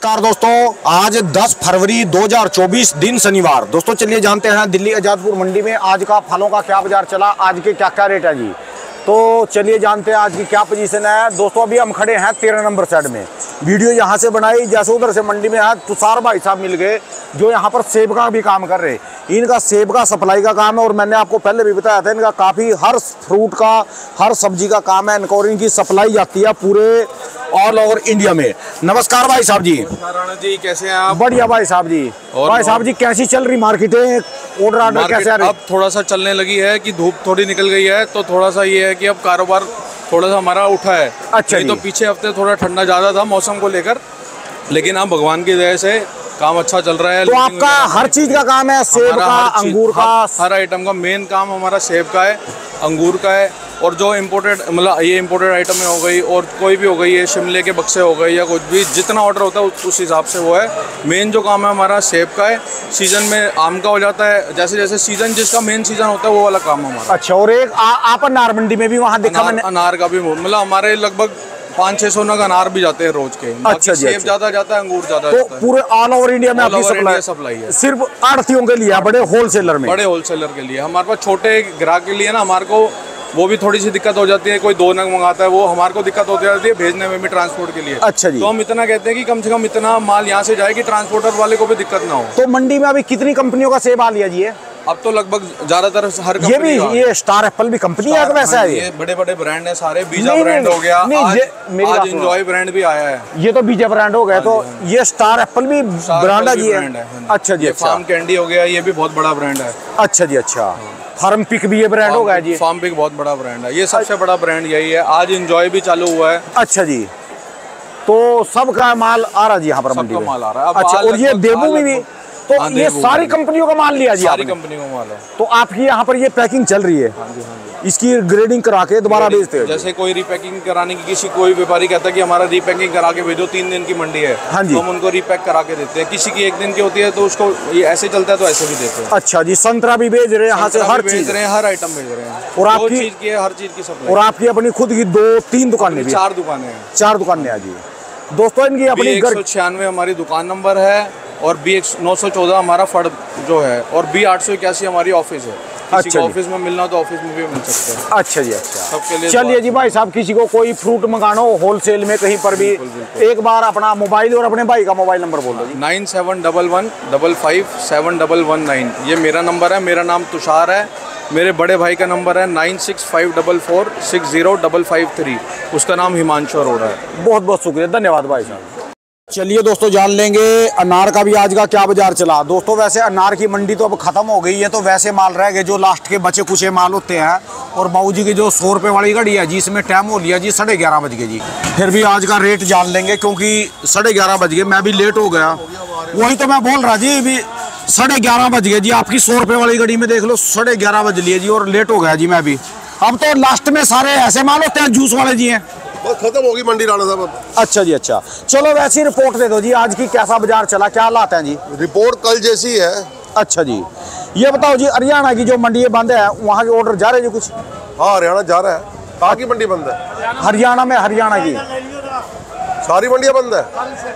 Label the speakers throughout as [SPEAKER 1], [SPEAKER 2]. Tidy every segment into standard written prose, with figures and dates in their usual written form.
[SPEAKER 1] नमस्कार दोस्तों, आज 10 फरवरी 2024 दिन शनिवार। दोस्तों चलिए जानते हैं दिल्ली आजादपुर मंडी में आज का फलों का क्या बाजार चला, आज के क्या क्या रेट है जी। तो चलिए जानते हैं आज की क्या पोजीशन है। दोस्तों अभी हम खड़े हैं 13 नंबर साइड में। वीडियो यहाँ से बनाई, जैसे उधर से मंडी में है तुषार भाई साहब मिल गए जो यहाँ पर सेब का भी काम कर रहे। इनका सेब का सप्लाई का काम है और मैंने आपको पहले भी बताया था इनका काफ़ी हर फ्रूट का हर सब्जी का काम है इनका और इनकी सप्लाई जाती है पूरे ऑल ओवर इंडिया में। नमस्कार भाई साहब जी।
[SPEAKER 2] राणा जी कैसे हैं आप?
[SPEAKER 1] बढ़िया भाई साहब जी। भाई साहब जी कैसी चल रही मार्केटें, ऑर्डर कैसे आ रहे?
[SPEAKER 2] अब थोड़ा सा चलने लगी है कि धूप थोड़ी निकल गई है तो थोड़ा सा ये है कि अब कारोबार थोड़ा सा हमारा उठा है।
[SPEAKER 1] अच्छा जी।
[SPEAKER 2] तो पीछे हफ्ते थोड़ा ठंडा ज़्यादा था मौसम को लेकर, लेकिन अब भगवान की दया से काम अच्छा चल रहा है।
[SPEAKER 1] तो आपका हर चीज का काम है, सेब का, अंगूर का,
[SPEAKER 2] हर आइटम का मेन काम हमारा सेब का है, अंगूर का है और जो इम्पोर्टेड मतलब ये इम्पोर्टेड आइटम हो गई और कोई भी हो गई है, शिमले के बक्से हो गए या कुछ भी, जितना ऑर्डर होता है उस हिसाब से वो है। मेन जो काम है हमारा सेब का है। सीजन में आम का हो जाता है, जैसे जैसे सीजन जिसका मेन सीजन होता है वो वाला काम हमारा।
[SPEAKER 1] अच्छा, और एक आप अनार मंडी में भी वहाँ देखा मैंने,
[SPEAKER 2] अनार का भी मतलब हमारे लगभग 500-600 नग अनार भी जाते हैं रोज के।
[SPEAKER 1] अच्छा जी।
[SPEAKER 2] सेब ज्यादा जाता है, अंगूर ज्यादा
[SPEAKER 1] तो
[SPEAKER 2] जाता है।
[SPEAKER 1] पूरे ऑल ओवर इंडिया में आपकी
[SPEAKER 2] सप्लाई है।
[SPEAKER 1] सिर्फ आढ़तियों के लिए, बड़े होलसेलर में?
[SPEAKER 2] बड़े होलसेलर के लिए। हमारे पास छोटे ग्राहक के लिए ना हमारे को वो भी थोड़ी सी दिक्कत हो जाती है। कोई 2 नग मंगाता है वो हमारे को दिक्कत होती जाती है भेजने में भी, ट्रांसपोर्ट के लिए।
[SPEAKER 1] अच्छा जी।
[SPEAKER 2] तो हम इतना कहते हैं कि कम से कम इतना माल यहाँ से जाए कि ट्रांसपोर्टर वाले को भी दिक्कत ना हो।
[SPEAKER 1] तो मंडी में अभी कितनी कंपनियों का सेब आ लिया जी?
[SPEAKER 2] अब तो लगभग ज्यादातर हर
[SPEAKER 1] ये भी, ये स्टार एप्पल भी कंपनी है वैसा है?
[SPEAKER 2] ये बड़े बड़े ब्रांड है सारे। बीजा ब्रांड हो गया, आज एंजॉय ब्रांड भी आया है।
[SPEAKER 1] ये तो बीजा ब्रांड हो गया। तो ये स्टार एप्पल भी ब्रांड है जी? अच्छा जी। अच्छा,
[SPEAKER 2] फार्म कैंडी हो गया, ये भी बहुत बड़ा ब्रांड है।
[SPEAKER 1] अच्छा जी। अच्छा, फार्म पिक भी ये ब्रांड हो गया जी?
[SPEAKER 2] फार्म पिक बहुत बड़ा ब्रांड है, ये सबसे बड़ा ब्रांड यही है। आज एंजॉय भी चालू हुआ है।
[SPEAKER 1] अच्छा जी। तो सबका माल आ रहा जी यहाँ पर मंडी में?
[SPEAKER 2] माल आ रहा है।
[SPEAKER 1] अच्छा, और ये देबू में भी? तो ये सारी कंपनियों का माल लिया जी?
[SPEAKER 2] सारी कंपनियों का माल है।
[SPEAKER 1] तो आपकी यहाँ पर ये पैकिंग चल रही है? इसकी ग्रेडिंग करा के दोबारा भेजते हैं?
[SPEAKER 2] जैसे कोई रिपैकिंग कराने की, किसी कोई व्यापारी कहता है कि हमारा रिपैकिंग करा के भेजो, 3 दिन की मंडी है,
[SPEAKER 1] हाँ जी,
[SPEAKER 2] तो हम उनको रिपैक करा के देते हैं। किसी की 1 दिन की होती है तो उसको ये ऐसे चलता है तो ऐसे भी देते हैं।
[SPEAKER 1] अच्छा जी। संतरा भी भेज रहे हैं यहाँ से? हर चीज,
[SPEAKER 2] हर आइटम भेज रहे हैं।
[SPEAKER 1] और आपकी
[SPEAKER 2] चीज की हर चीज की सप्लाई।
[SPEAKER 1] और आपकी अपनी खुद की 2-3 दुकानें?
[SPEAKER 2] 4 दुकानें हैं।
[SPEAKER 1] 4 दुकानें हैं जी। दोस्तों इनकी अपनी
[SPEAKER 2] 196 हमारी दुकान नंबर है और B914 हमारा फर्ड जो है और B881 हमारी ऑफिस है। किसी को ऑफिस में मिलना हो तो ऑफिस में भी मिल सकते हैं। अच्छा जी। अच्छा, सबके लिए। चलिए जी भाई साहब, किसी को कोई फ्रूट मंगाना हो होलसेल में कहीं पर भी, एक बार अपना मोबाइल और अपने भाई का मोबाइल नंबर बोल दो जी। 9711557119 ये मेरा नंबर है। मेरा नाम तुषार है। मेरे बड़े भाई का नंबर है 9654460553। उसका नाम हिमांशु अरोड़ा है। बहुत बहुत शुक्रिया, धन्यवाद भाई साहब। चलिए दोस्तों जान लेंगे अनार का भी आज का क्या बाजार चला। दोस्तों वैसे अनार की मंडी तो अब खत्म हो गई है, तो वैसे माल रह गए जो लास्ट के बचे कुछ माल होते हैं। और बाबू जी की जो 100 रुपये वाली घड़ी है जी, इसमें टाइम हो लिया जी 11:30 बज गए जी। फिर भी आज का रेट जान लेंगे क्योंकि 11:30 बज गए, मैं भी लेट हो गया। वही तो मैं बोल रहा जी, भी 11:30 बज गए जी। आपकी 100 रुपये वाली घड़ी में देख लो 11:30 बज लिए जी और लेट हो गया जी मैं भी। अब तो लास्ट में सारे ऐसे माल होते हैं जूस वाले जी हैं।
[SPEAKER 3] बस खत्म होगी मंडी राणा साहब।
[SPEAKER 1] अच्छा जी। अच्छा, चलो वैसी रिपोर्ट दे दो जी, आज की कैसा बाजार चला, क्या हालात हैं जी?
[SPEAKER 3] रिपोर्ट कल जैसी है।
[SPEAKER 1] अच्छा जी। ये बताओ जी, हरियाणा की जो मंडी बंद है वहाँ के ऑर्डर जा रहे हैं जी कुछ?
[SPEAKER 3] हाँ, हरियाणा जा रहा है। कहाँ की मंडी बंद है?
[SPEAKER 1] हरियाणा में, हरियाणा की
[SPEAKER 3] सारी मंडियाँ बंद है।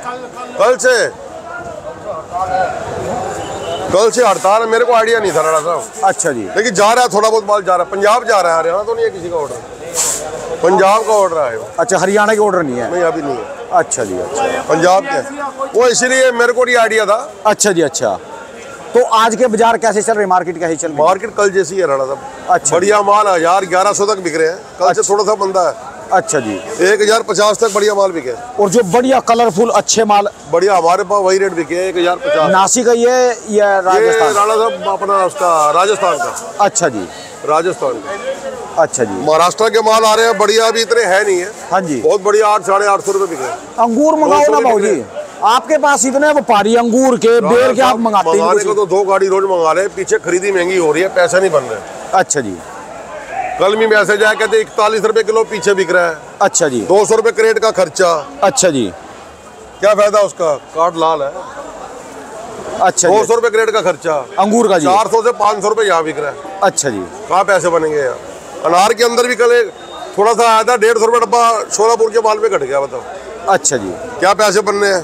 [SPEAKER 3] कल से हड़ताल है। मेरे को आइडिया नहीं था राणा साहब। अच्छा जी। लेकिन जा रहा है, थोड़ा बहुत माल जा रहा है। पंजाब जा रहा है, हरियाणा तो नहीं है किसी का ऑर्डर। पंजाब का ऑर्डर आया। अच्छा, हरियाणा के ऑर्डर नहीं है? नहीं, अभी नहीं है। अच्छा जी। अच्छा, पंजाब के वो, इसीलिए मेरे को नहीं आइडिया था। अच्छा जी। अच्छा, तो आज के बाजार कैसे चल रहे, मार्केट कैसे चल रही? मार्केट कल जैसी है राणा साहब। अच्छा, बढ़िया माल 1000-1100 तक बिक रहे हैं। कल से थोड़ा सा मंदा है। अच्छा जी। 1050 तक बढ़िया माल बिके। और जो बढ़िया कलरफुल अच्छे माल बढ़िया हमारे पास वही रेट बिके 1050। नासिक है ये या राजस्थान? राणा साहब अपना उसका राजस्थान का। अच्छा जी, राजस्थान का। अच्छा जी। महाराष्ट्र के माल आ रहे हैं बढ़िया, अभी इतने है नहीं है। हाँ जी, बहुत बढ़िया 800-850 रुपए बिके। अंगूर मंगाओ ना भाऊ जी, आपके पास इतने व्यापारी अंगूर के बेर के आप मंगाते हैं? मंगाने को तो 2 गाड़ी रोज मंगा रहे हैं, पीछे खरीदी महंगी हो रही है, पैसा नहीं बन रहे। अच्छा जी। कल भी मैसेज आया, कहते 41 रुपए किलो पीछे बिक रहा है। अच्छा जी। 200 रुपए क्रेट का खर्चा। अच्छा जी। क्या फायदा उसका, कार्ड लाल है। अच्छा, 200 रुपए क्रेट का खर्चा अंगूर का जी। 400 से 500 रुपए यहाँ बिक रहा है। अच्छा जी। कहाँ पैसे बनेंगे यार। अनार के अंदर भी कल थोड़ा सा आया था, 150 रुपए डब्बा शोलापुर के माल पे घट गया, बताओ। अच्छा जी। क्या पैसे बनने हैं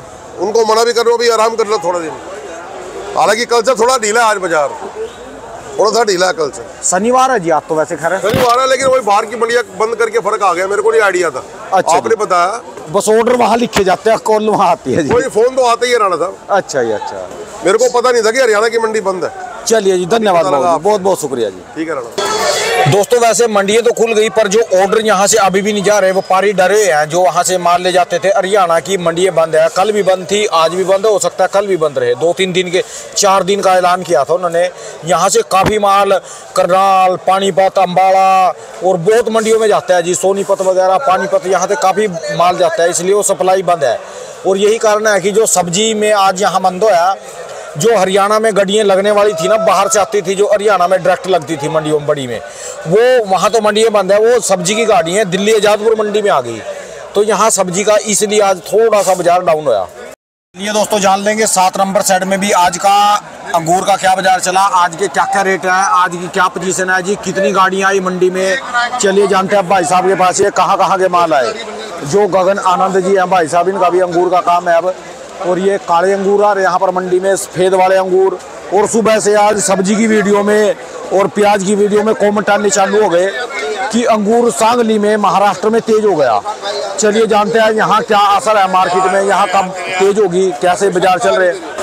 [SPEAKER 3] उनको मना भी कर रहा हूँ, आराम कर लो थोड़ा दिन। हालांकि कल से थोड़ा ढीला है, आज बाजार थोड़ा सा ढीला है कल से।
[SPEAKER 1] शनिवार है जी आज तो, वैसे खैर
[SPEAKER 3] शनिवार है, लेकिन वही बाहर की मंडियां बंद करके फर्क आ गया, मेरे को नहीं आइडिया था।
[SPEAKER 1] अच्छा,
[SPEAKER 3] आपने बताया।
[SPEAKER 1] बस ऑर्डर वहाँ लिखे जाते हैं, कॉल वहाँ आती है जी।
[SPEAKER 3] कोई फोन तो आता ही है राणा साहब।
[SPEAKER 1] अच्छा जी, अच्छा।
[SPEAKER 3] मेरे को पता नहीं था कि हरियाणा की मंडी बंद है।
[SPEAKER 1] चलिए जी, धन्यवाद, बहुत बहुत शुक्रिया जी।
[SPEAKER 3] ठीक है राणा।
[SPEAKER 2] दोस्तों वैसे मंडियाँ तो खुल गई, पर जो ऑर्डर यहाँ से अभी भी नहीं जा रहे, व्यापारी डरे हैं। जो वहाँ से माल ले जाते थे, हरियाणा की मंडियाँ बंद है, कल भी बंद थी, आज भी बंद हो सकता है कल भी बंद रहे। 2-3 दिन के 4 दिन का ऐलान किया था उन्होंने। यहाँ से काफ़ी माल करनाल, पानीपत, अम्बाड़ा और बहुत मंडियों में जाता है जी, सोनीपत वगैरह, पानीपत, यहाँ से काफ़ी माल जाता है, इसलिए वो सप्लाई बंद है। और यही कारण है कि जो सब्जी में आज यहाँ बंद होया, जो हरियाणा में गाड़ियाँ लगने वाली थी ना, बाहर से आती थी, जो हरियाणा में डायरेक्ट लगती थी मंडियों में बड़ी में, वो वहाँ तो मंडियाँ बंद है। वो सब्जी की गाड़ियाँ दिल्ली आजादपुर मंडी में आ गई, तो यहाँ सब्जी का इसलिए आज थोड़ा सा बाजार डाउन होया।
[SPEAKER 1] ये दोस्तों जान लेंगे 7 नंबर साइड में भी आज का अंगूर का क्या बाजार चला, आज के क्या क्या रेट है, आज की क्या पोजीशन है जी, कितनी गाड़ियाँ आई मंडी में। चलिए जानते हैं भाई साहब के पास ये कहाँ के माल आए। जो गगन आनंद जी हैं भाई साहब, इनका भी अंगूर का काम है अब। और ये काले अंगूर आ रहे यहाँ पर मंडी में, सफ़ेद वाले अंगूर। और सुबह से आज सब्जी की वीडियो में और प्याज की वीडियो में कॉमेंट आने चालू हो गए कि अंगूर सांगली में, महाराष्ट्र में तेज हो गया। चलिए जानते हैं यहाँ क्या असर है मार्केट में, यहाँ कब तेज होगी, कैसे बाजार चल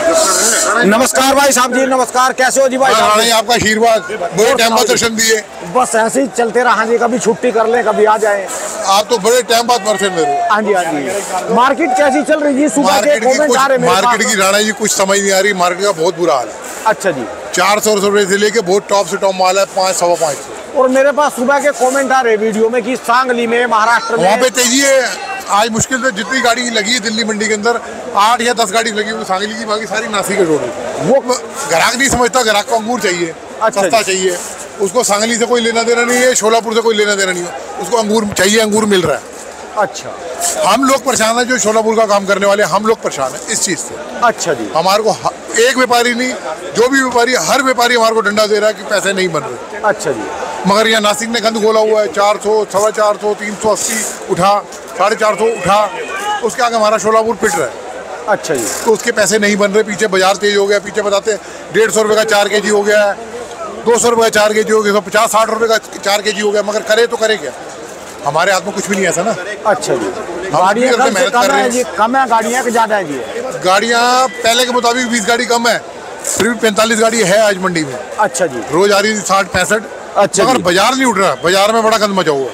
[SPEAKER 1] रहे। नमस्कार भाई साहब जी, नमस्कार, कैसे हो जी भाई साहब?
[SPEAKER 3] आपका आशीर्वाद, बड़े टाइम बाद दर्शन दिए।
[SPEAKER 1] बस ऐसे ही चलते रहा जी, कभी छुट्टी कर लें, कभी आ जाए।
[SPEAKER 3] आप तो बड़े टाइम बाद दर्शन दे रहे हो।
[SPEAKER 1] हाँ जी, हाँ जी। मार्केट कैसी चल रही है? सुबह के कमेंट आ रहे हैं
[SPEAKER 3] मार्केट की राणा जी कुछ समझ नहीं आ रही, मार्केट का बहुत बुरा हाल है।
[SPEAKER 1] अच्छा जी।
[SPEAKER 3] 400 रुपए से लेके बहुत टॉप से टॉप माल है 500-550।
[SPEAKER 1] और मेरे पास सुबह के कमेंट आ रहे वीडियो में कि सांगली में, महाराष्ट्र में
[SPEAKER 3] वहाँ पे तेजी है। आज मुश्किल से जितनी गाड़ी लगी है दिल्ली मंडी के अंदर 8 या 10 गाड़ी लगी, वो सांगली की, बाकी सारी नासिक के रोड है। वो ग्राहक नहीं समझता, ग्राहक को अंगूर चाहिए, सस्ता चाहिए, उसको सांगली से कोई लेना देना नहीं है, शोलापुर से कोई लेना देना नहीं है, उसको अंगूर चाहिए, अंगूर मिल रहा है।
[SPEAKER 1] अच्छा,
[SPEAKER 3] हम लोग परेशान है, जो शोलापुर का काम करने वाले हम लोग परेशान है इस चीज से। अच्छा जी। हमारे को एक व्यापारी नहीं, जो भी व्यापारी, हर व्यापारी हमारे को डंडा दे रहा है कि पैसे नहीं बन रहे। अच्छा जी। मगर यहाँ नासिक ने गंद खोला हुआ है, 400, 450, 380 उठा, 450 उठा, उसके आगे हमारा शोलापुर पिट रहा है। अच्छा जी। तो उसके पैसे नहीं बन रहे, पीछे बाजार तेज हो गया, पीछे बताते हैं 150 रुपये का 4 kg हो गया है, 200 रुपये का 4 kg हो गया, 50-60 रुपये का 4 kg हो गया, मगर करे तो करे क्या? हमारे हाथ में कुछ भी नहीं ऐसा ना। अच्छा जी। गाड़ियाँ मेहनत कर रहे हैं, कम है गाड़ियाँ कि ज़्यादा है जी? गाड़ियाँ पहले के मुताबिक 20 गाड़ी कम है, फिर भी 45 गाड़ी है आज मंडी में। अच्छा जी। रोज आ रही थी 60-65। अच्छा। मगर बाजार नहीं उठ रहा, बाजार में बड़ा गंद मचा हुआ।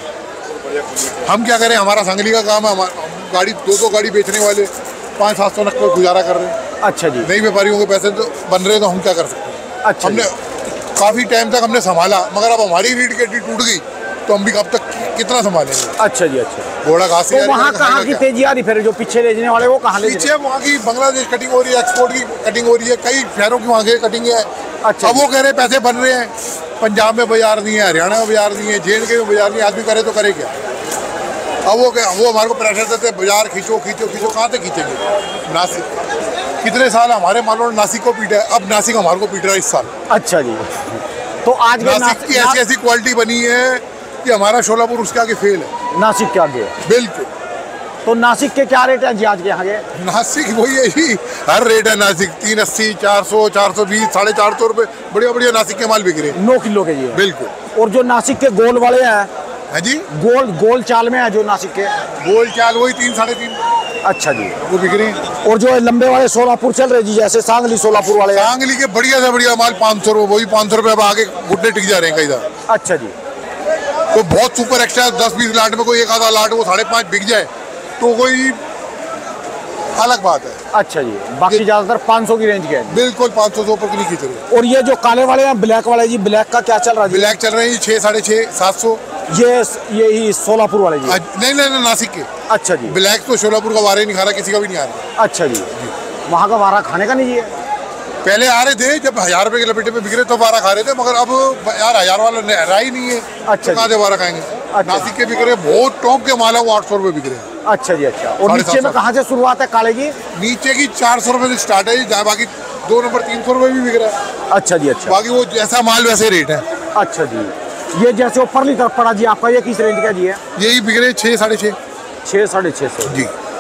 [SPEAKER 3] हम क्या करें, हमारा सांगली का काम है, गाड़ी 2-2 गाड़ी बेचने वाले 500-700 नक गुजारा कर रहे हैं। अच्छा जी। नई व्यापारियों के पैसे तो बन रहे, तो हम क्या कर सकते हैं? अच्छा। हमने काफ़ी टाइम तक हमने संभाला, मगर अब हमारी रीढ़ की हड्डी टूट गई, तो हम भी कब तक कितना संभालेंगे? अच्छा जी। अच्छा। घोड़ा घास तो वहाँ कहाँ की तेजी आ रही, फिर जो पीछे ले जाने वाले वो कहाँ ले? पीछे वहाँ की बांग्लादेश कटिंग हो रही है, एक्सपोर्ट की कटिंग हो रही है, कई शहरों की वहाँ की कटिंग है। अच्छा। अब वो कह रहे पैसे बन रहे हैं, पंजाब में बाजार नहीं है, हरियाणा में बाजार नहीं है, JNK में बाजार नहीं है, आदमी करे तो करे क्या? अब वो हमारे को प्रेशर देते हैं, बाजार खींचो खींचो खींचो, कहाँ तक खींचेंगे? नासिक कितने साल हमारे मानो नासिक को पीटा है, अब नासिक हमारे को पीट रहा है इस साल। अच्छा जी। तो आज नासिक की ऐसी क्वालिटी बनी है कि हमारा शोलापुर उसके आगे फेल है, नासिक के आगे। बिल्कुल। तो नासिक के क्या रेट है जी आज के यहाँ के? नासिक वही है जी, हर रेट है नासिक, 380, 400, 420, 450 रुपये, बढ़िया बढ़िया नासिक के माल बिक रहे हैं 9 किलो के जी। बिल्कुल। और जो नासिक के गोल वाले हैं जी, गोल चाल में है जो नासिक के, गोल चाल वही 3-3.5। अच्छा जी, वो बिक रहे हैं। और जो लंबे वाले सोलापुर चल रहे जी, जैसे सांगली सोलापुर वाले, सांगली के बढ़िया से बढ़िया माल 500 रुपये, वही 500 रुपये अब आगे घुटने टिक जा रहे हैं कई बार। अच्छा जी। तो बहुत सुपर एक्स्ट्रा 10-20 लाट में कोई एक आधा लाट वो 5.5 बिक जाए तो कोई अलग बात है। अच्छा जी। बाकी ज्यादातर 500 की रेंज के है। बिल्कुल 500 से ऊपर की नहीं खींच रहे। और ये जो काले वाले हैं, ब्लैक वाले जी, ब्लैक का क्या चल रहा है? ब्लैक चल रहे हैं 6-6.5, 700। ये सोलापुर वाले जी? नहीं, नासिक के। अच्छा जी। ब्लैक तो शोलापुर का वारा ही नहीं खा रहा, किसी का भी नहीं आ रहा। अच्छा जी। वहाँ का वारा खाने का नहीं है? पहले आ रहे थे, जब 1000 रुपए के लपेटे में बिक रहे तो वारा खा रहे थे, मगर अब यार 1000 वाला रहा ही नहीं है। अच्छा। कहाँ से वारा खाएंगे? नासिक के बिक रहे, बहुत टॉप के माल है, वो 800 रुपए बिक रहे हैं। अच्छा जी। अच्छा। और नीचे में कहाँ से शुरुआत है काले की? नीचे की 400 रुपए से स्टार्ट है, जहाँ बाकी 2 नंबर 300 रुपए भी बिक रहा है। अच्छा जी। अच्छा। बाकी वो जैसा माल वैसे रेट है। अच्छा जी। ये जैसे ऊपरली तरफ पड़ा जी आपका, ये किस रेंज का जी है? यही बिक रहे 6-6.5। 6-650 जी।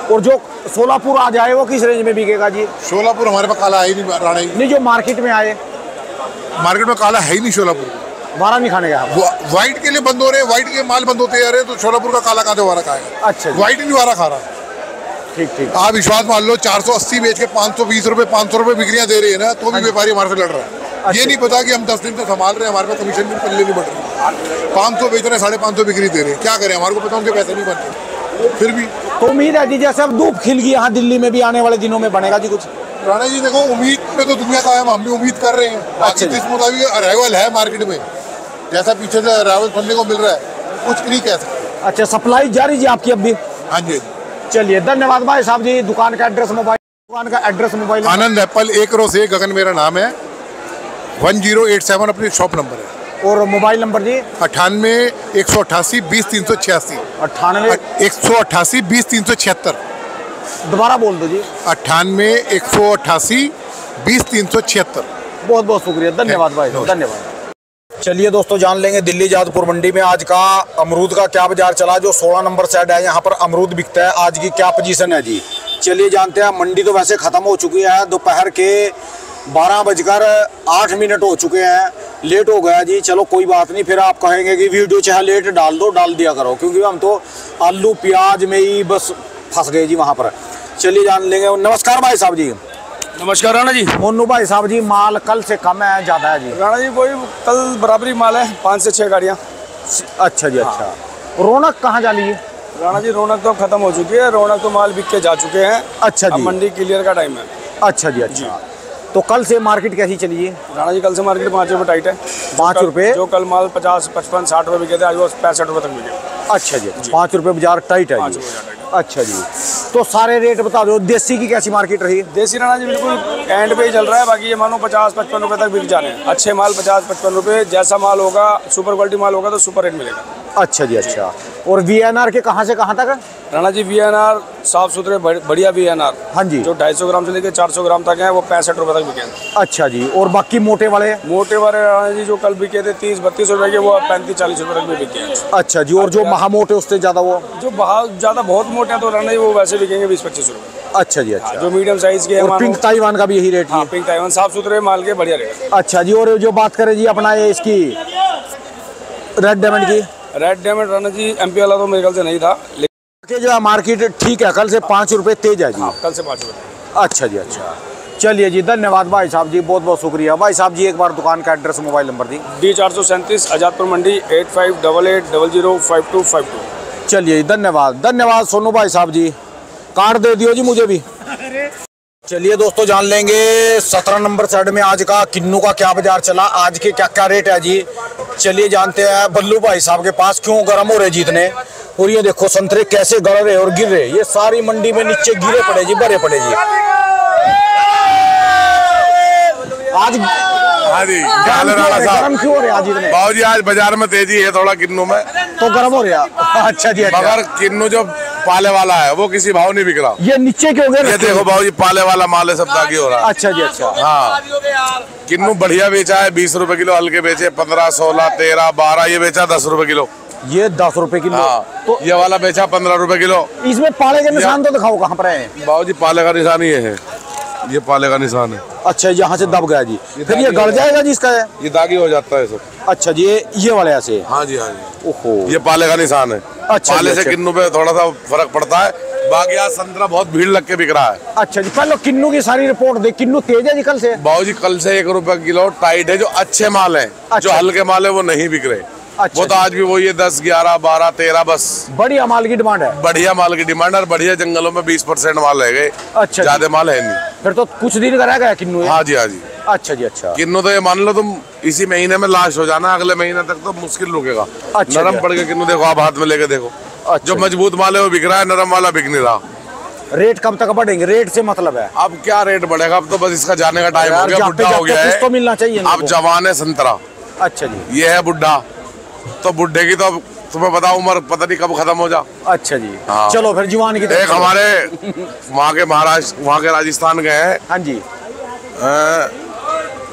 [SPEAKER 1] और जो सोलापुर आ जाए वो किस रेंज में बिकेगा जी?
[SPEAKER 3] शोलापुर हमारे पास काला है ही नहीं, राणा ही
[SPEAKER 1] नहीं, जो मार्केट में आए।
[SPEAKER 3] मार्केट में काला है ही नहीं शोलापुर।
[SPEAKER 1] वारा नहीं खाने का
[SPEAKER 3] व्हाइट के लिए बंद हो रहे हैं, व्हाइट के माल बंद होते जा रहे हैं, तो शोलापुर का काला कहाँ से वारा खाएगा?
[SPEAKER 1] अच्छा,
[SPEAKER 3] व्हाइट नहीं वारा खा रहा।
[SPEAKER 1] ठीक ठीक।
[SPEAKER 3] आप विश्वास मान लो 480 बेच के 520 रुपए 500 रुपए बिक्रियां दे रही है ना, तो भी व्यापारी हमारे से लड़ रहा है।
[SPEAKER 1] अच्छा।
[SPEAKER 3] ये नहीं पता कि हम 10 दिन से संभाल रहे हैं, हमारे पास कमीशन भी पल्ले नहीं बढ़ रही। 500 बेच रहे हैं, 550 बिक्री दे रहे हैं, क्या करें? हमारे को पता उनके पैसे नहीं बनते, फिर भी
[SPEAKER 1] तो उम्मीद है जी जैसे अब धूप खिल गई यहाँ दिल्ली में भी आने वाले दिनों में बनेगा जी कुछ?
[SPEAKER 3] राणा जी देखो, उम्मीद पे तो दुनिया का है, हम भी उम्मीद कर रहे हैं। बाकी इस मुताबिक अराइवल है मार्केट में, जैसा पीछे से अराइवल सुनने को मिल रहा है, कुछ नहीं कह सकते।
[SPEAKER 1] अच्छा, सप्लाई जारी जी आपकी अब भी?
[SPEAKER 3] हाँ जी।
[SPEAKER 1] चलिए, धन्यवाद भाई साहब जी। दुकान का एड्रेस, मोबाइल, दुकान का address, mobile.
[SPEAKER 3] Anand apple 1 row से गगन मेरा नाम है, 1087 अपनी शॉप नंबर है।
[SPEAKER 1] और मोबाइल नंबर जी?
[SPEAKER 3] 98 188 20 386।
[SPEAKER 1] 98
[SPEAKER 3] 188 20 376।
[SPEAKER 1] दोबारा बोल दो जी।
[SPEAKER 3] 98 188 20 376।
[SPEAKER 1] बहुत बहुत शुक्रिया, धन्यवाद भाई, धन्यवाद। चलिए दोस्तों, जान लेंगे दिल्ली जादपुर मंडी में आज का अमरूद का क्या बाजार चला। जो 16 नंबर साइड है, यहाँ पर अमरूद बिकता है, आज की क्या पोजीशन है जी, चलिए जानते हैं। मंडी तो वैसे ख़त्म हो चुकी है, दोपहर के 12:08 हो चुके हैं, लेट हो गया जी। चलो कोई बात नहीं, फिर आप कहेंगे कि वीडियो चाहे लेट डाल दो, डाल दिया करो, क्योंकि हम तो आलू प्याज में ही बस फंस गए जी वहाँ पर। चलिए जान लेंगे। नमस्कार भाई साहब जी।
[SPEAKER 4] नमस्कार राणा जी।
[SPEAKER 1] मोनू भाई साहब जी, माल कल से कम है ज़्यादा है जी?
[SPEAKER 4] राणा जी कोई कल बराबरी माल है, 5 से 6 गाड़ियाँ।
[SPEAKER 1] अच्छा जी, अच्छा। रौनक कहाँ जा ली है?
[SPEAKER 4] राणा जी रौनक तो खत्म हो चुकी है, रौनक तो माल बिक के जा चुके हैं।
[SPEAKER 1] अच्छा जी,
[SPEAKER 4] मंडी क्लियर का टाइम है।
[SPEAKER 1] अच्छा जी, अच्छा। तो कल से मार्केट कैसी चली है?
[SPEAKER 4] राणा जी कल से मार्केट 5 रुपये टाइट है।
[SPEAKER 1] 5 रुपये?
[SPEAKER 4] जो कल माल 50 55 60 रुपये बिके थे, आज वो 65 रुपये तक बिके।
[SPEAKER 1] अच्छा जी, 5 रुपये बाजार टाइट है जी। अच्छा जी, तो सारे रेट बता दो। देसी की कैसी मार्केट रही?
[SPEAKER 4] देसी राणा जी बिल्कुल एंड पे ही चल रहा है, बाकी ये मानो 50-55 रुपये तक बिक जाने हैं। अच्छे माल 50-55 रुपये, जैसा माल होगा, सुपर क्वालिटी माल होगा तो सुपर रेट मिलेगा।
[SPEAKER 1] अच्छा जी, अच्छा। और VNR के कहाँ से कहाँ तक?
[SPEAKER 4] राणा जी VNR साफ सुथरे बढ़िया VNR,
[SPEAKER 1] हाँ जी,
[SPEAKER 4] जो 250 ग्राम से लेकर 400 ग्राम तक है, वो 65 रुपये तक बिके हैं।
[SPEAKER 1] अच्छा जी। और बाकी मोटे वाले?
[SPEAKER 4] मोटे वाले राणा जी जो कल बिके थे 30-32 रुपये के, वो 35-40 रुपये तक भी बिके हैं।
[SPEAKER 1] अच्छा जी। और जो महामोटे उससे ज़्यादा? वो
[SPEAKER 4] जो बहुत ज़्यादा बहुत मोटे हैं तो राणा जी वो वैसे बिकेंगे 20-25 रुपये।
[SPEAKER 1] अच्छा जी, अच्छा।
[SPEAKER 4] जो मीडियम साइज के
[SPEAKER 1] और पिंक ताइवान का भी यही रेट?
[SPEAKER 4] हाँ, पिंक ताइवान साफ सुथरे माल के बढ़िया रेट।
[SPEAKER 1] अच्छा जी। और जो बात करें जी अपना ये इसकी रेड डायमंड की?
[SPEAKER 4] Red diamond Rana ji MP वाला तो मेरे ख्याल से नहीं था,
[SPEAKER 1] लेकिन जो है मार्केट ठीक है, कल से 5 रुपये तेज है जी।
[SPEAKER 4] कल से 5 रुपये।
[SPEAKER 1] अच्छा जी, अच्छा। चलिए जी, धन्यवाद भाई साहब जी, बहुत बहुत शुक्रिया। भाई साहब जी एक बार दुकान का एड्रेस, मोबाइल नंबर दी?
[SPEAKER 4] D437 आजादपुर मंडी 8588005252।
[SPEAKER 1] चलिए, धन्यवाद धन्यवाद सोनू भाई साहब जी, कार्ड दे दियो जी मुझे भी। चलिए दोस्तों, जान लेंगे 17 नंबर साइड में आज का किन्नू का क्या बाजार चला, आज के क्या क्या रेट है जी। चलिए जानते हैं बल्लू भाई साहब के पास क्यों गर्म हो रहे जीतने। और ये देखो संतरे कैसे गड़ रहे और गिर रहे, ये सारी मंडी में नीचे गिरे पड़े जी, भरे पड़े जी। आज गरम क्यों हो रहे आज इतने?
[SPEAKER 3] बाबू जी आज बाजार में तेजी है थोड़ा, किन्नू में
[SPEAKER 1] तो गरम हो रहा। अच्छा जी, अच्छा।
[SPEAKER 3] मगर किन्नू जो पाले वाला है वो किसी भाव नहीं बिक रहा।
[SPEAKER 1] ये नीचे क्यों गए?
[SPEAKER 3] ये देखो बाबू जी, पाले वाला माल है, सब दागी हो रहा है।
[SPEAKER 1] अच्छा जी, अच्छा।
[SPEAKER 3] हाँ, किन्नू बढ़िया बेचा है, 20 रुपए किलो, हल्के बेचे 15, 16, 13, 12, ये बेचा 10 रुपए किलो।
[SPEAKER 1] ये 10 रुपए किलो?
[SPEAKER 3] हाँ,
[SPEAKER 1] तो
[SPEAKER 3] ये वाला बेचा 15 रुपए किलो।
[SPEAKER 1] इसमें पाले के निशान तो दिखाओ कहाँ पर है?
[SPEAKER 3] बाबू जी पाले का निशान ये है, ये पाले का निशान है।
[SPEAKER 1] अच्छा, यहाँ से दब गया जी, फिर ये गड़ जाएगा जी इसका?
[SPEAKER 3] ये दागी हो जाता है सब।
[SPEAKER 1] अच्छा जी, ये वाले ऐसे?
[SPEAKER 3] हाँ जी, हाँ जी।
[SPEAKER 1] ओहो,
[SPEAKER 3] ये पाले का निशान है।
[SPEAKER 1] अच्छा,
[SPEAKER 3] पाले से किन्नू पे थोड़ा सा फर्क पड़ता है, बाकी आज संतरा बहुत भीड़ लग के बिक रहा है।
[SPEAKER 1] अच्छा जी, पहले किन्नू की सारी रिपोर्ट दे। किन्नू तेज है जी कल से?
[SPEAKER 3] बाबू जी कल से 1 रुपए किलो टाइट है, जो अच्छे माल है।
[SPEAKER 1] अच्छा।
[SPEAKER 3] जो हल्के माल है वो नहीं बिक रहे।
[SPEAKER 1] अच्छा,
[SPEAKER 3] वो तो आज भी वही है 10, 11, 12, 13 बस।
[SPEAKER 1] बढ़िया माल की डिमांड है?
[SPEAKER 3] बढ़िया माल की डिमांड, और बढ़िया जंगलों में 20% माल रह गए।
[SPEAKER 1] अच्छा,
[SPEAKER 3] ज्यादा माल है नहीं।
[SPEAKER 1] फिर तो कुछ दिन का रह गया किन्नू?
[SPEAKER 3] हाँ जी, हाँ जी।
[SPEAKER 1] अच्छा जी, अच्छा।
[SPEAKER 3] किन्नू तो ये मान लो तुम इसी महीने में लास्ट हो जाना, अगले महीने तक तो मुश्किल रुकेगा।
[SPEAKER 1] अच्छा,
[SPEAKER 3] नरम पड़ के किन्नू देखो, आप हाथ में लेके देखो।
[SPEAKER 1] अच्छा,
[SPEAKER 3] जो मजबूत माल है वो बिक रहा है, नरम वाला बिक नहीं रहा।
[SPEAKER 1] रेट कब तक बढ़ेंगे? रेट से मतलब है
[SPEAKER 3] अब क्या रेट बढ़ेगा, अब तो बस इसका जाने का टाइम हो गया, बुढ़ा हो गया है।
[SPEAKER 1] तो मिलना चाहिए
[SPEAKER 3] अब जवान है संतरा।
[SPEAKER 1] अच्छा जी,
[SPEAKER 3] ये है बुढ़ा, तो बुढ़े की तो तुम्हें पता उम्र पता नहीं कब खत्म हो जा।
[SPEAKER 1] अच्छा जी,
[SPEAKER 3] हाँ।
[SPEAKER 1] चलो फिर जवान की
[SPEAKER 3] एक हमारे वहाँ के महाराष्ट्र, वहाँ के राजस्थान गए हैं।
[SPEAKER 1] हाँ जी।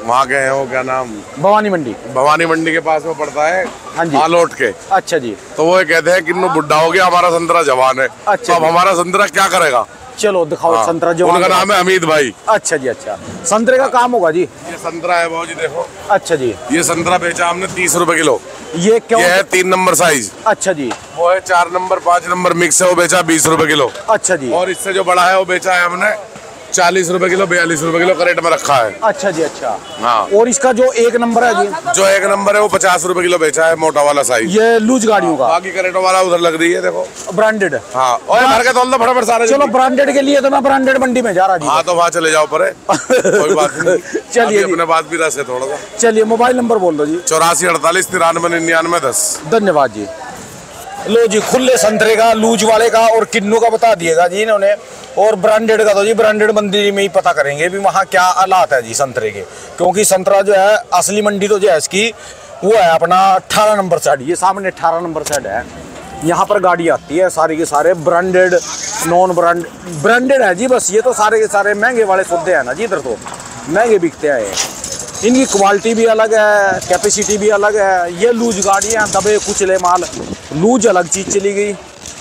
[SPEAKER 3] वहाँ गए हैं, वो क्या नाम,
[SPEAKER 1] भवानी मंडी।
[SPEAKER 3] भवानी मंडी के पास में पड़ता है,
[SPEAKER 1] हाँ जी,
[SPEAKER 3] आलोट के।
[SPEAKER 1] अच्छा जी।
[SPEAKER 3] तो वो कहते हैं किन्नू बुढ़ा हो गया, हमारा संतरा जवान है।
[SPEAKER 1] अच्छा,
[SPEAKER 3] तो अब हमारा संतरा क्या करेगा?
[SPEAKER 1] चलो दिखाओ।
[SPEAKER 3] हाँ,
[SPEAKER 1] संतरा जवान,
[SPEAKER 3] उनका नाम है हमीद भाई।
[SPEAKER 1] अच्छा जी, अच्छा। संतरे का काम होगा जी।
[SPEAKER 3] ये संतरा है भाजी, देखो।
[SPEAKER 1] अच्छा जी।
[SPEAKER 3] ये संतरा बेचा हमने 30 रुपए किलो।
[SPEAKER 1] ये क्यों?
[SPEAKER 3] ये है 3 नंबर साइज।
[SPEAKER 1] अच्छा जी।
[SPEAKER 3] वो है 4 नंबर 5 नंबर मिक्स है, वो बेचा 20 रुपए किलो।
[SPEAKER 1] अच्छा जी।
[SPEAKER 3] और इससे जो बड़ा है वो बेचा है हमने 40 रुपए किलो, 42 रुपए किलो करेट में रखा है।
[SPEAKER 1] अच्छा जी, अच्छा।
[SPEAKER 3] हाँ।
[SPEAKER 1] और इसका जो 1 नंबर है जी,
[SPEAKER 3] जो 1 नंबर है वो 50 रुपए किलो बेचा है, मोटा वाला साइज।
[SPEAKER 1] ये लूज गाड़ियों का।
[SPEAKER 3] बाकी करेटों वाला उधर लग रही है, देखो,
[SPEAKER 1] ब्रांडेड।
[SPEAKER 3] हाँ। और भर के तोल दो फटाफट सारे।
[SPEAKER 1] चलो, ब्रांडेड के लिए तो मैं ब्रांडेड मंडी में जा रहा जी।
[SPEAKER 3] हाँ, तो वहाँ चले जाओ परे, कोई बात नहीं।
[SPEAKER 1] चलिए,
[SPEAKER 3] अपने बात भी रस है थोड़ा सा।
[SPEAKER 1] चलिए, मोबाइल नंबर बोल दो जी।
[SPEAKER 3] 84 48 93 99 10।
[SPEAKER 1] धन्यवाद जी। लो जी, खुले संतरे का, लूज वाले का और किन्नू का बता दिएगा जी इन्होंने। और ब्रांडेड का तो जी ब्रांडेड मंडी में ही पता करेंगे भी वहाँ क्या हालात है जी संतरे के, क्योंकि संतरा जो है असली मंडी तो जो है इसकी वो है अपना 18 नंबर साइड। ये सामने 18 नंबर साइड है। यहाँ पर गाड़ी आती है, सारे के सारे ब्रांडेड, नॉन ब्रांडेड है जी। बस ये तो सारे के सारे महंगे वाले सौदे हैं ना जी, इधर तो महंगे बिकते हैं। इनकी क्वालिटी भी अलग है, कैपेसिटी भी अलग है। ये लूज गाड़ियाँ, दबे कुचले माल, लूज अलग चीज़ चली गई।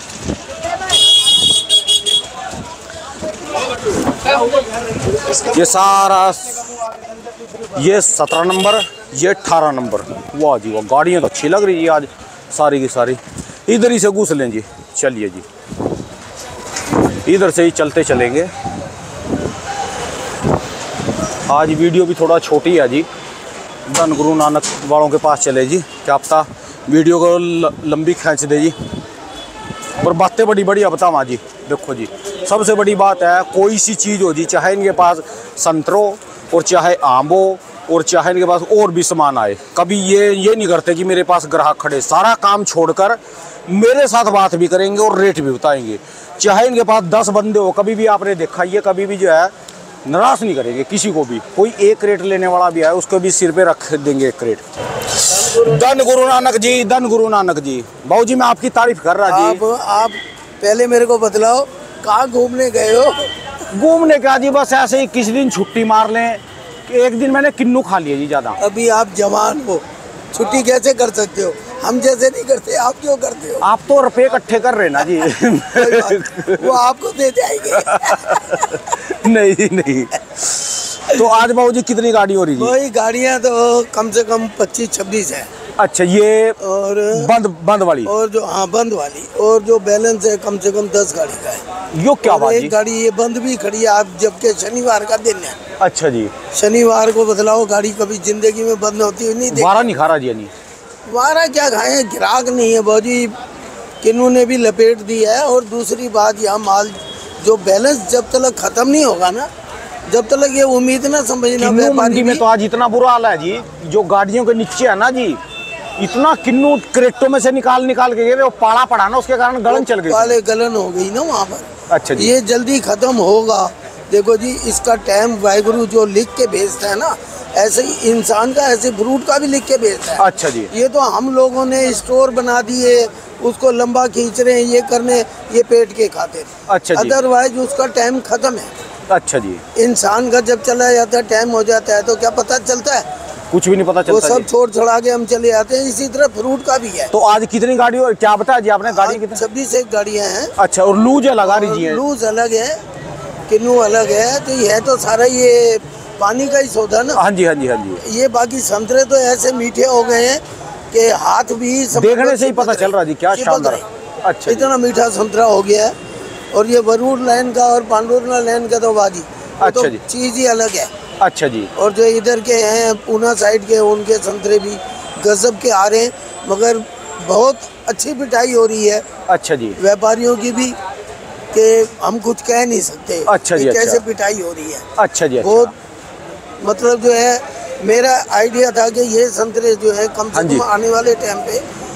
[SPEAKER 1] ये सारा, ये 17 नंबर, ये 18 नंबर। वाह जी वाह, गाड़ियाँ तो अच्छी लग रही है आज सारी की सारी। इधर ही से घुस लें जी। चलिए जी, इधर से ही चलते चलेंगे। आज वीडियो भी थोड़ा छोटी है जी। धन गुरु नानक वालों के पास चले जी, क्या पता वीडियो को लंबी खींच दे जी। और बातें बड़ी बढ़िया बतावा जी। देखो जी, सबसे बड़ी बात है, कोई सी चीज़ हो जी, चाहे इनके पास संतरों और चाहे आंबो और चाहे इनके पास और भी सामान आए, कभी ये नहीं करते कि मेरे पास ग्राहक खड़े। सारा काम छोड़कर मेरे साथ बात भी करेंगे और रेट भी बताएंगे। चाहे इनके पास 10 बंदे हो, कभी भी आपने देखा, ये कभी भी जो है निराश नहीं करेंगे किसी को भी। कोई एक क्रेट लेने वाला भी है, उसको भी सिर पे रख देंगे एक क्रेट। धन गुरु नानक जी, धन गुरु नानक जी। बाबू जी, मैं आपकी तारीफ कर रहा जी।
[SPEAKER 5] आप पहले मेरे को बतलाओ, कहाँ घूमने गए हो?
[SPEAKER 1] घूमने का जी, बस ऐसे ही किसी दिन छुट्टी मार लें। एक दिन मैंने किन्नू खा लिया जी ज़्यादा।
[SPEAKER 5] अभी आप जवान हो, छुट्टी कैसे कर सकते हो? हम जैसे नहीं करते, आप क्यों करते हो?
[SPEAKER 1] आप तो रुपये इकट्ठे कर रहे ना जी।
[SPEAKER 5] वो आपको दे जाएंगे।
[SPEAKER 1] नहीं नहीं। तो आज बाबू जी कितनी गाड़ी हो रही है?
[SPEAKER 5] वही गाड़ियाँ तो कम से कम 25-26 है।
[SPEAKER 1] अच्छा, ये
[SPEAKER 5] और
[SPEAKER 1] बंद वाली,
[SPEAKER 5] और जो, हाँ, बंद वाली, और जो बैलेंस है कम से कम 10 गाड़ी का है।
[SPEAKER 1] यो क्या बात जी?
[SPEAKER 5] एक गाड़ी ये बंद भी खड़ी है, आप जबकि शनिवार का दिन है।
[SPEAKER 1] अच्छा जी।
[SPEAKER 5] शनिवार को बतलाओ, गाड़ी कभी जिंदगी में बंद होती है? नहीं।
[SPEAKER 1] वारा नहीं खा रहा जी? नहीं
[SPEAKER 5] वारा क्या खाए, ग्राहक नहीं है बाजी। किन्नू ने भी लपेट दी है। और दूसरी बात, यहाँ माल जो बैलेंस जब तक खत्म नहीं होगा ना, जब तक ये उम्मीद ना समझना।
[SPEAKER 1] मंडी में तो आज इतना बुरा हाल है जी, जो गाड़ियों के नीचे है ना जी, इतना किन्नू क्रेटों में से निकाल के गए, वो पाला पड़ा ना, उसके कारण गलन चल गई।
[SPEAKER 5] पाले गलन हो गई ना वहाँ पर।
[SPEAKER 1] अच्छा जी।
[SPEAKER 5] ये जल्दी खत्म होगा। देखो जी, इसका टाइम वाहिगुरु जो लिख के भेजता है ना, ऐसे ही इंसान का, ऐसे फ्रूट का भी लिख के भेजता है।
[SPEAKER 1] अच्छा जी।
[SPEAKER 5] ये तो हम लोगों ने स्टोर बना दिए, उसको लंबा खींच रहे हैं, ये करने, ये पेट के खाते।
[SPEAKER 1] अच्छा जी।
[SPEAKER 5] अदरवाइज उसका टाइम खत्म है।
[SPEAKER 1] अच्छा जी।
[SPEAKER 5] इंसान का जब चला जाता है, टाइम हो जाता है, तो क्या पता चलता है?
[SPEAKER 1] कुछ भी नहीं पता चलता।
[SPEAKER 5] वो सब छोड़ छड़ा के हम चले जाते हैं। इसी तरह फ्रूट का भी है।
[SPEAKER 1] तो आज कितनी गाड़ी और क्या बताया जी आपने? गाड़ी कितनी?
[SPEAKER 5] 26 गाड़ियाँ हैं।
[SPEAKER 1] अच्छा, और लूज है लगा रही है?
[SPEAKER 5] लूज अलग है, किन्नू अलग है। तो ये तो सारा ये पानी का ही सौदा ना।
[SPEAKER 1] हाँ जी, हाँ जी, हाँ जी।
[SPEAKER 5] ये बाकी संतरे तो ऐसे मीठे हो गए हैं कि हाथ भी
[SPEAKER 1] देखने से ही पता चल रहा जी, क्या शानदार। अच्छा,
[SPEAKER 5] इतना मीठा संतरा हो गया है। और ये वरूर लाइन का और पांडुरना लाइन का तो बाजी,
[SPEAKER 1] अच्छा जी,
[SPEAKER 5] चीज ही अलग है।
[SPEAKER 1] अच्छा जी।
[SPEAKER 5] और जो इधर के हैं पूना साइड के, उनके संतरे भी गजब के आ रहे हैं, मगर बहुत अच्छी पिटाई हो रही है।
[SPEAKER 1] अच्छा जी।
[SPEAKER 5] व्यापारियों की भी, कि हम कुछ कह नहीं सकते।
[SPEAKER 1] अच्छा जी।
[SPEAKER 5] कैसे
[SPEAKER 1] अच्छा।
[SPEAKER 5] पिटाई हो रही है।
[SPEAKER 1] अच्छा जी।
[SPEAKER 5] बहुत मतलब जो है, मेरा आइडिया था कि ये संतरे जो है कम से कम आने वाले टाइम पे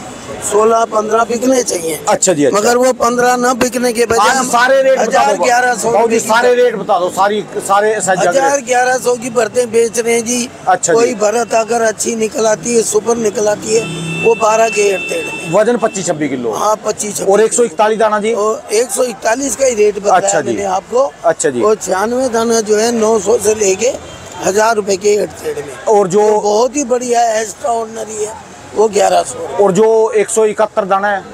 [SPEAKER 5] 16-15 बिकने चाहिए।
[SPEAKER 1] अच्छा जी। अच्छा।
[SPEAKER 5] मगर वो 15 न बिकने के बजाय
[SPEAKER 1] सारे रेट
[SPEAKER 5] 1000-1100
[SPEAKER 1] सारे रेट बता दो। सारे
[SPEAKER 5] 1000-1100 की भरते बेच रहे हैं जी।
[SPEAKER 1] अच्छा।
[SPEAKER 5] कोई भरत अगर अच्छी निकल आती है, सुपर निकल आती है, वो 12 के एड़
[SPEAKER 1] वजन 25-26 किलो।
[SPEAKER 5] हाँ, 25।
[SPEAKER 1] और 141 दाना जी?
[SPEAKER 5] और 141 का ही रेट बताया मैंने आपको।
[SPEAKER 1] अच्छा जी।
[SPEAKER 5] और 96 दाना जो है 900 से लेके 1000 रुपए के 8 सेड में।
[SPEAKER 1] और जो
[SPEAKER 5] बहुत ही बढ़िया है, एक्स्ट्रा ऑर्डिनरी है, वो 1100।
[SPEAKER 1] और जो 171 दाना है,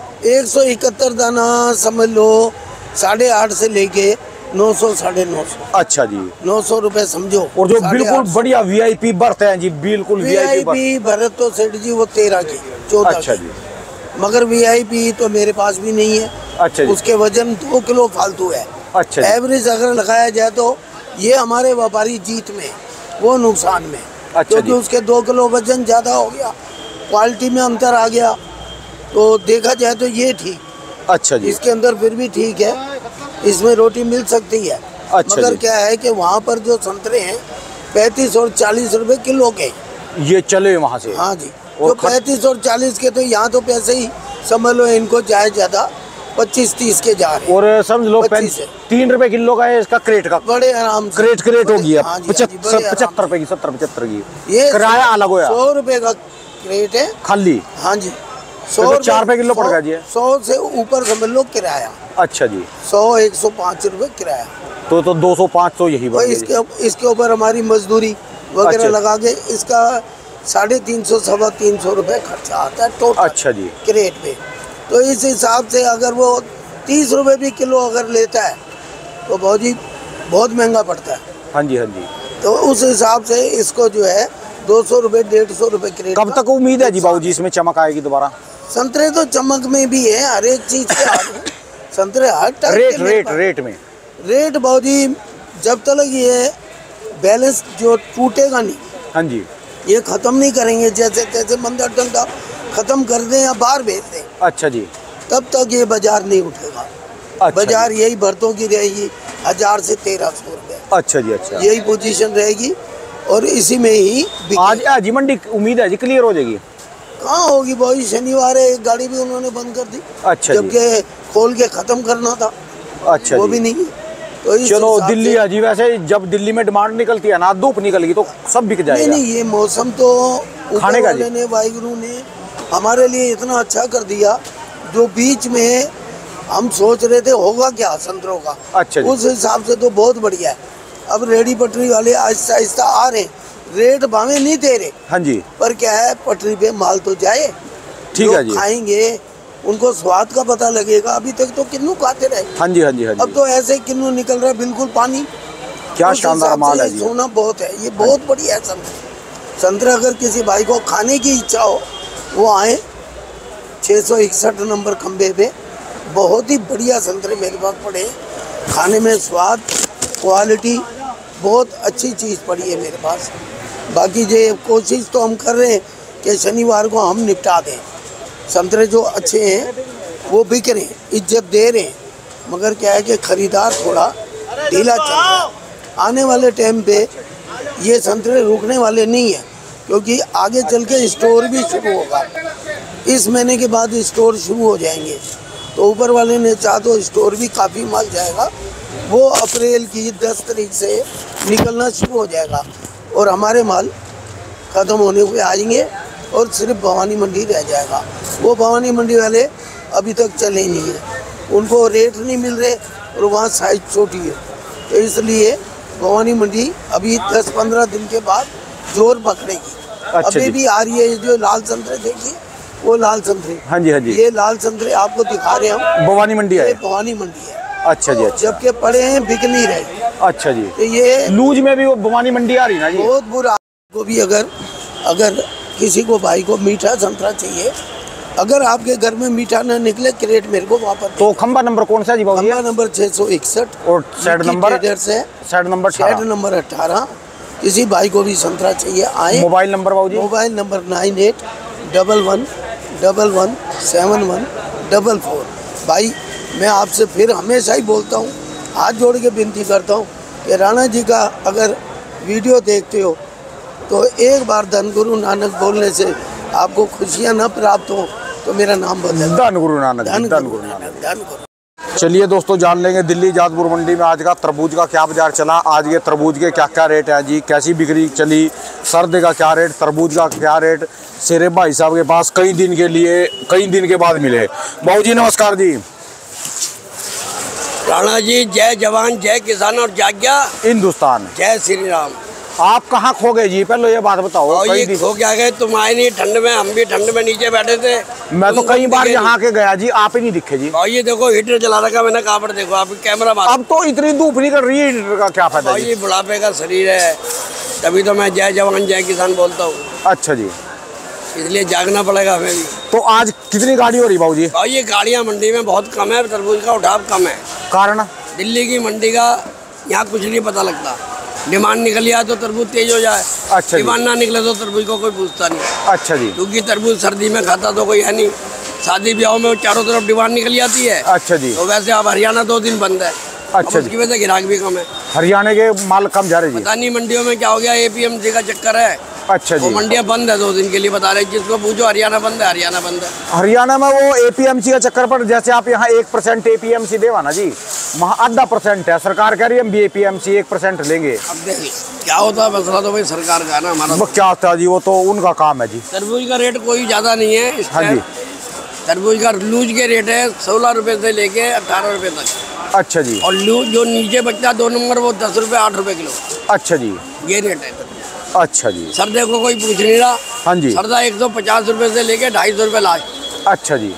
[SPEAKER 5] 171 दाना समझ लो 850 से लेके 900 950।
[SPEAKER 1] अच्छा जी,
[SPEAKER 5] 900 रुपए समझो।
[SPEAKER 1] और जो बिल्कुल बढ़िया वीआईपी बर्थ है जी, बिल्कुल
[SPEAKER 5] वीआईपी बर्थ तो सेठ जी वो 13 की 14। अच्छा जी, मगर वीआईपी तो मेरे पास भी नहीं है।
[SPEAKER 1] अच्छा जी,
[SPEAKER 5] उसके वजन 2 किलो फालतू है।
[SPEAKER 1] अच्छा,
[SPEAKER 5] एवरेज अगर लगाया जाए तो ये हमारे व्यापारी जीत में, वो नुकसान में।
[SPEAKER 1] अच्छा,
[SPEAKER 5] क्योंकि उसके 2 किलो वजन ज्यादा हो गया, क्वालिटी में अंतर आ गया, तो देखा जाए तो ये ठीक।
[SPEAKER 1] अच्छा जी,
[SPEAKER 5] इसके अंदर फिर भी ठीक है, इसमें रोटी मिल सकती है।
[SPEAKER 1] अच्छा,
[SPEAKER 5] मगर क्या है कि वहाँ पर जो संतरे हैं 35 और 40 रुपए किलो के,
[SPEAKER 1] ये चले वहाँ से।
[SPEAKER 5] हाँ जी, तो 35 और 40 के तो यहाँ तो पैसे ही समझ लो इनको चाहे ज्यादा 25-30 के जा रहे।
[SPEAKER 1] और समझ लो 3 रुपए किलो का है इसका क्रेट का,
[SPEAKER 5] बड़े आराम से
[SPEAKER 1] क्रेट हो गया।
[SPEAKER 5] हाँ
[SPEAKER 1] 75 रुपए की, 70-75 की
[SPEAKER 5] ये
[SPEAKER 1] किराया अलग होया।
[SPEAKER 5] 100 रुपए का क्रेट है खाली। हाँ जी,
[SPEAKER 1] 100 4 रुपए किलो पड़ गया जी।
[SPEAKER 5] 100 से ऊपर समझ लो किराया।
[SPEAKER 1] अच्छा जी,
[SPEAKER 5] 100-105 रुपए किराया,
[SPEAKER 1] तो 200-500 यही बढ़ गया।
[SPEAKER 5] इसके ऊपर हमारी मजदूरी वगैरह लगा के इसका 350-325 रुपए खर्चा आता है टोटल। अच्छा जी, क्रेट पे। तो इस हिसाब से अगर वो 30 रुपए भी किलो अगर लेता है तो बहुत महंगा पड़ता है।
[SPEAKER 1] हाँ जी, हाँ जी।
[SPEAKER 5] तो उस हिसाब से इसको जो है 200 रुपए 150 रुपए क्रेट।
[SPEAKER 1] कब तक उम्मीद है जी बाबूजी इसमें चमक आएगी दोबारा?
[SPEAKER 5] संतरे तो चमक में भी है, हर एक चीज के संतरे हर
[SPEAKER 1] रेट में
[SPEAKER 5] रेट बाबूजी जब तक ये बैलेंस जो टूटेगा नहीं, हाँ जी, ये खत्म नहीं करेंगे, जैसे तैसे मंदा डंडा खत्म कर दें या बाहर भेज दें, अच्छा जी, तब तक ये बाजार नहीं उठेगा। अच्छा, बाजार यही भरतों की रहेगी 1000 से 1300 रुपए। अच्छा जी, अच्छा, यही पोजीशन रहेगी और इसी में ही आज जी मंडी उम्मीद है जी क्लियर हो जाएगी। कहाँ होगी भाई, शनिवार है, एक गाड़ी भी उन्होंने बंद कर दी। अच्छा, जबकि खोल के खत्म करना था। अच्छा, वो भी नहीं। तो चलो दिल्ली है जी, वैसे जब दिल्ली में डिमांड निकलती है ना, धूप निकलेगी तो सब बिक जाएगा। नहीं, ये मौसम तो खाने का ने वाहिगुरु ने हमारे लिए इतना अच्छा कर दिया, जो बीच में हम सोच रहे थे होगा क्या संतरों का। अच्छा, उस हिसाब से तो बहुत बढ़िया है। अब रेडी पटरी वाले आहिस्ता आहिस्ता आ रहे, रेट भावे नहीं दे रहे। हाँ जी, पर क्या है पटरी पे माल तो जाए, ठीक है जी, खाएंगे उनको स्वाद का पता लगेगा। अभी तक तो किन्नू खाते रहे। हाँ जी, हाँ जी, हाँ जी। अब तो ऐसे किन्नू निकल रहा है बिल्कुल पानी। क्या शानदार माल है जी। सोना बहुत है, ये बहुत बढ़िया है संतरा। अगर किसी भाई को खाने की इच्छा हो वो आए 661 नंबर खंबे पे, बहुत ही बढ़िया संतरे मेरे पास पड़े। खाने में स्वाद, क्वालिटी, बहुत अच्छी चीज़ पड़ी है मेरे पास। बाकी ये कोशिश तो हम कर रहे हैं कि शनिवार को हम निपटा दें। संतरे जो अच्छे हैं वो बिक रहे हैं, इज्जत दे रहे हैं, मगर क्या है कि खरीदार थोड़ा ढीला चल रहा है। आने वाले टाइम पे ये संतरे रुकने वाले नहीं है, क्योंकि आगे चल के स्टोर भी शुरू होगा। इस महीने के बाद स्टोर शुरू हो जाएंगे, तो ऊपर वाले ने चाहा तो स्टोर भी काफ़ी माल जाएगा। वो अप्रैल की 10 तारीख से निकलना शुरू हो जाएगा और हमारे माल ख़त्म होने हुए आएंगे और सिर्फ भवानी मंडी रह जाएगा। वो भवानी मंडी वाले अभी तक चले नहीं हैं, उनको रेट नहीं मिल रहे और वहाँ साइज छोटी है, तो इसलिए भवानी मंडी अभी 10-15 दिन के बाद जोर पकड़ेगी। अच्छा, अभी भी आ रही है जो लाल संतरे देखिए, वो लाल संतरे। हाँ जी, हाँ जी, ये लाल संतरे आपको दिखा रहे हम। भवानी मंडी है, भवानी मंडी है। अच्छा जी, अच्छा, जबकि पड़े हैं बिक नहीं रहे। अच्छा जी, तो ये लूज में भी वो भवानी मंडी आ रही ना जी। बहुत बुरा को भी अगर किसी को भाई को मीठा संतरा चाहिए, अगर आपके घर में मीठा न निकले, क्रेट मेरे को वापस। तो खंबा नंबर कौन सा जी बाबू? खंबा नंबर 661 और शेड नंबर नंबर 18। किसी भाई को भी संतरा चाहिए आए। मोबाइल नंबर बाबू जी? Mobile number 9811117144। भाई मैं आपसे फिर हमेशा ही बोलता हूँ, हाथ जोड़ के विनती करता हूँ कि राणा जी का अगर वीडियो देखते हो तो एक बार धन गुरु नानक बोलने से आपको खुशियाँ न प्राप्त हो तो मेरा नाम बदल धन गुरु नानक। धन गुरु नानक।
[SPEAKER 1] चलिए दोस्तों, जान लेंगे दिल्ली जादपुर मंडी में आज का तरबूज का क्या बाजार चला, आज ये तरबूज के क्या क्या रेट है जी, कैसी बिक्री चली, सर्द का क्या रेट, तरबूज का क्या रेट। शेरे भाई साहब के पास कई दिन के बाद मिले। बाबू जी नमस्कार जी।
[SPEAKER 6] राणा जी जय जवान, जय किसान और जाग्या हिंदुस्तान, जय श्री राम।
[SPEAKER 1] आप कहाँ खो गए जी, पहले ये बात बताओ।
[SPEAKER 6] और ये खो क्या गए, तुम आए नहीं ठंड में, हम भी ठंड में नीचे बैठे थे।
[SPEAKER 1] मैं तो कई बार यहाँ के गया जी, आप ही नहीं दिखे जी।
[SPEAKER 6] और ये देखो हीटर जला रखा मैंने, कहाँ पर देखो आप कैमरा मार।
[SPEAKER 1] अब तो इतनी धूप निकल रही है, हीटर का क्या फायदा जी?
[SPEAKER 6] ये बुढ़ापे का शरीर है, तभी तो मैं जय जवान जय किसान बोलता हूँ।
[SPEAKER 1] अच्छा जी,
[SPEAKER 6] इसलिए जागना पड़ेगा हमें भी।
[SPEAKER 1] तो आज कितनी गाड़ी हो रही बाबू जी?
[SPEAKER 6] और ये गाड़ियाँ मंडी में बहुत कम है, तरबूज का उठाव कम है।
[SPEAKER 1] कारण?
[SPEAKER 6] दिल्ली की मंडी का यहाँ कुछ नहीं पता लगता। डिमांड निकल जाए तो तरबूज तेज हो जाए,
[SPEAKER 1] अच्छा,
[SPEAKER 6] डिमांड ना निकले तो तरबूज को कोई पूछता नहीं।
[SPEAKER 1] अच्छा जी,
[SPEAKER 6] क्योंकि तरबूज सर्दी में खाता तो कोई है नहीं, शादी ब्याह में चारों तरफ डिमांड निकल जाती है।
[SPEAKER 1] अच्छा जी,
[SPEAKER 6] तो वैसे अब हरियाणा 2 दिन बंद है।
[SPEAKER 1] अच्छा,
[SPEAKER 6] उसकी वजह से ग्राहक भी कम है।
[SPEAKER 1] हरियाणा के माल कम जा रहे जी?
[SPEAKER 6] पता नहीं मंडियों में क्या हो गया, APMC का चक्कर है।
[SPEAKER 1] अच्छा जी,
[SPEAKER 6] वो मंडियाँ बंद है 2 दिन के लिए बता रहे, जिसको पूछो हरियाणा बंद है, हरियाणा बंद है।
[SPEAKER 1] हरियाणा में वो APMC का चक्कर पर, जैसे आप यहाँ 1% APMC देवा ना जी, वहाँ 0.5% है, सरकार कह रही है हम भी APMC 1% लेंगे।
[SPEAKER 6] अब देखिए क्या होता है, मसला तो भाई सरकार का ना, हमारा
[SPEAKER 1] वो क्या होता है जी, वो तो उनका काम है जी।
[SPEAKER 6] तरबूज का रेट कोई ज़्यादा नहीं है इस
[SPEAKER 1] हाँ
[SPEAKER 6] टाइम।
[SPEAKER 1] जी,
[SPEAKER 6] तरबूज का लूज के रेट है 16 रुपये से लेके 18 रुपये तक।
[SPEAKER 1] अच्छा जी,
[SPEAKER 6] और लूज जो नीचे बचता 2 नंबर वो 10 रुपये 8 रुपये किलो,
[SPEAKER 1] अच्छा जी,
[SPEAKER 6] ये रेट है।
[SPEAKER 1] अच्छा जी,
[SPEAKER 6] सरदे को कोई पूछ नहीं रहा।
[SPEAKER 1] हाँ जी,
[SPEAKER 6] सरदा 150 रुपये से लेके 250 रुपये लास्ट।
[SPEAKER 1] अच्छा जी।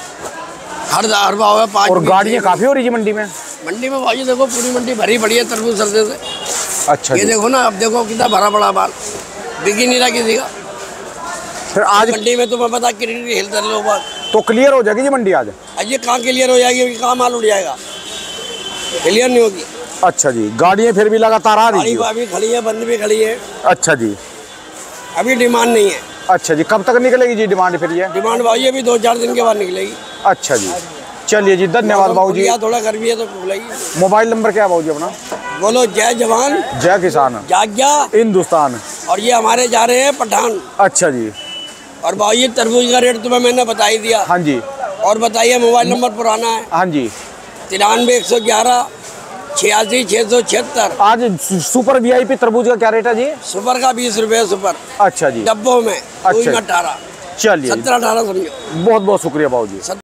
[SPEAKER 6] हर भाव है 5।
[SPEAKER 1] और गाड़ियाँ काफ़ी हो रही जी मंडी में?
[SPEAKER 6] मंडी में भाई देखो पूरी मंडी भरी पड़ी है तरबूज सरदे से।
[SPEAKER 1] अच्छा
[SPEAKER 6] ये
[SPEAKER 1] जी,
[SPEAKER 6] देखो ना, अब देखो कितना भरा पड़ा माल, बिक ही नहीं रहा किसी का।
[SPEAKER 1] फिर आज
[SPEAKER 6] मंडी में तुम्हें पता कितनी हिलते लोग बात।
[SPEAKER 1] तो क्लियर हो जाएगी जी मंडी आज?
[SPEAKER 6] ये कहाँ क्लियर हो जाएगी, कहाँ माल उड़ जाएगा, क्लियर नहीं होगी।
[SPEAKER 1] अच्छा जी, गाड़ियाँ फिर भी लगातार आ रही
[SPEAKER 6] गाड़ी भी खड़ी है, बंद भी खड़ी है।
[SPEAKER 1] अच्छा जी,
[SPEAKER 6] अभी डिमांड नहीं है।
[SPEAKER 1] अच्छा जी, कब तक निकलेगी जी डिमांड फिर ये?
[SPEAKER 6] डिमांड भाई अभी 2-4 दिन के बाद निकलेगी।
[SPEAKER 1] अच्छा जी, चलिए जी, धन्यवाद बाबू जी।
[SPEAKER 6] थोड़ा गर्मी है तो खुलेगी।
[SPEAKER 1] मोबाइल नंबर क्या है बाबू जी अपना?
[SPEAKER 6] बोलो जय जवान
[SPEAKER 1] जय किसान
[SPEAKER 6] जाग्या
[SPEAKER 1] हिंदुस्तान।
[SPEAKER 6] और ये हमारे जा रहे हैं पठान।
[SPEAKER 1] अच्छा जी,
[SPEAKER 6] और भाई ये तरबूज का रेट तुम्हें मैंने बता ही दिया।
[SPEAKER 1] हाँ जी,
[SPEAKER 6] और बताइए मोबाइल नंबर पुराना है।
[SPEAKER 1] हाँ जी,
[SPEAKER 6] 93 111 86 676।
[SPEAKER 1] आज सुपर VIP तरबूज का क्या रेट है जी?
[SPEAKER 6] सुपर का 20 रुपये सुपर।
[SPEAKER 1] अच्छा जी,
[SPEAKER 6] डब्बों में
[SPEAKER 1] अच्छा।
[SPEAKER 6] 18
[SPEAKER 1] चलिए
[SPEAKER 6] 17-18 समझो।
[SPEAKER 1] बहुत बहुत शुक्रिया बाबू जी।